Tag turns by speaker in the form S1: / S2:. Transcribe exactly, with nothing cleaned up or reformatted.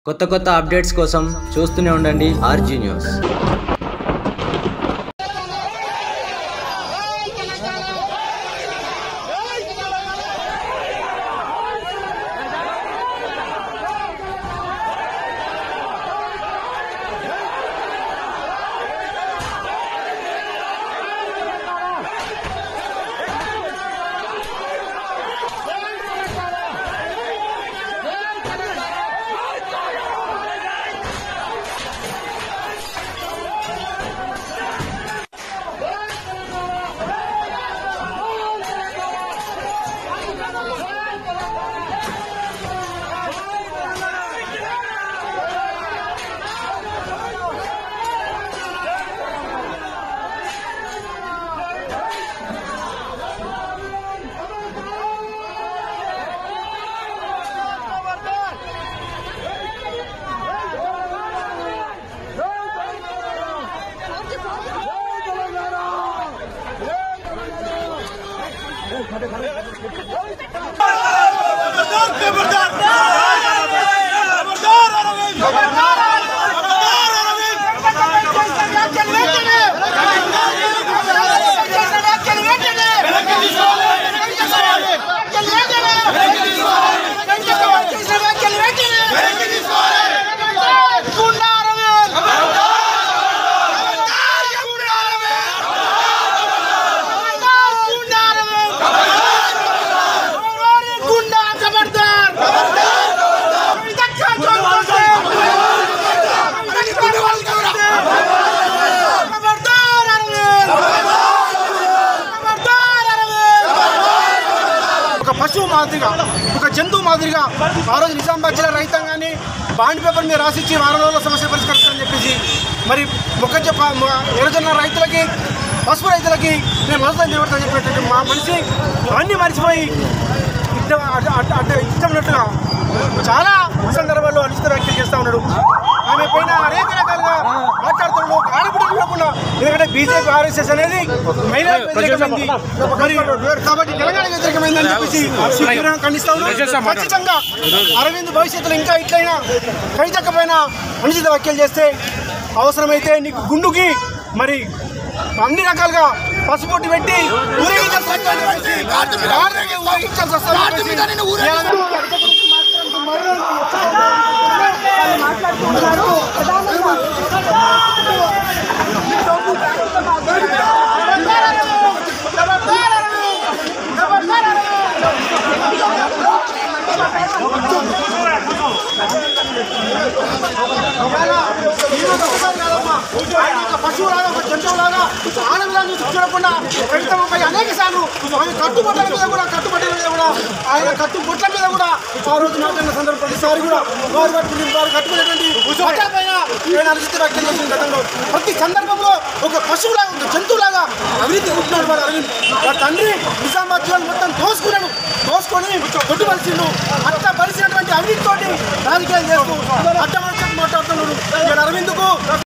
S1: కొత్త కొత్త అప్డేట్స్ కోసం చూస్తూనే ఉండండి ఆర్జీ న్యూస్.
S2: పశువు మాదిరిగా ఒక జంతువు మాదిరిగా ఆ రోజు నిజామాబాద్ జిల్లా రైతాంగాన్ని బాండ్ పేపర్ మీద రాసిచ్చి వారం రోజుల సమస్య పరిష్కరిస్తారని చెప్పేసి మరి మొక్క ఎర్రజొన్న రైతులకి పసుపు రైతులకి నేను మద్దతు నిలబడతాను చెప్పేటట్టు మా మనిషి అన్నీ మర్చిపోయి అంటే ఇష్టమైనట్టుగా చాలా సందర్భాల్లో అనిశ్చిత వ్యాఖ్యలు చేస్తూ ఉన్నాడు. ఆమె పైన అనేక రకాలుగా మాట్లాడుతున్నాడు. ఆడబిడ్డలు కాకుండా ఎందుకంటే బీజేపీ ఆర్ఎస్ఎస్ అనేది మహిళా వ్యతిరేకమైంది మరి కాబట్టి తెలంగాణ వ్యతిరేకమైందని చెప్పేసి ఖండిస్తా ఉన్నాం. ఖచ్చితంగా అరవింద్ భవిష్యత్తులో ఇంకా ఇట్లయినా కైతకపోయిన అనుచిత వ్యాఖ్యలు చేస్తే అవసరమైతే నీకు గుండుకి మరి అన్ని రకాలుగా పసుపొట్టు పెట్టి మాట్లాడుకుంటున్నారు. పశువులాగా ఒక జంతువులాగా ఆనందాన్ని చూడకుండా రైతమ్మపై అనేక సార్లు ఆయన కట్టుబట్ల మీద కూడా కట్టుబట్ల మీద కూడా ఆయన కట్టుబొట్ల మీద కూడా ఆ రోజు మాట్లాడిన సందర్భం ప్రతిసారి కూడా వారు కట్టుకుని వారు కట్టుకునేటువంటి బట్టల పైన నేను అనుచిత వ్యాఖ్యలు చేసిన గతంలో ప్రతి సందర్భంలో ఒక పశువులాగా ఒక జంతువులాగా అవినీతి ఉంటున్నాడు వారు అరవింద్. వారి తండ్రి నిజామాబాద్ జిల్లాను మొత్తం దోసుకున్నాడు, దోసుకొని కొట్టుపరిచిండు. అట్లా పరిచినటువంటి అవినీతితోటి రాజకీయాలు చేస్తూ అట్ట మాట్లాడుతున్నాడు. అరవింద్కు